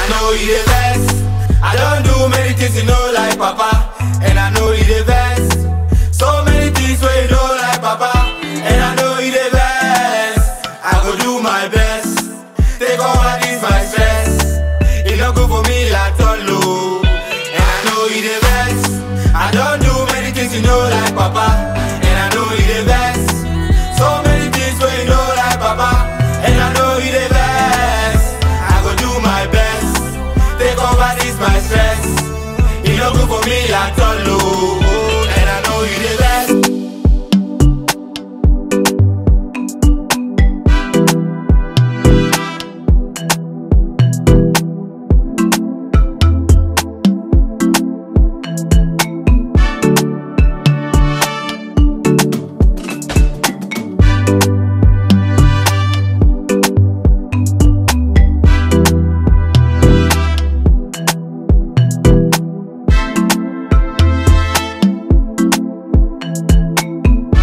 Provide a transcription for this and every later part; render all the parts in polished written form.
know you the best. I don't do many things you know like Papa, and I know you the best. So many things where you know like Papa, and I know you the best. I go do my best, take over this my stress. It not good for me like all low, and I know you the best. I don't do many things you know like Papa, and I know you the best. So many things where you know like Papa, and I know you the best. I go do my best, take over this my stress. It not good for me like all low, and I know you the best.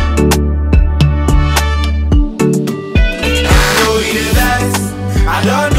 I don't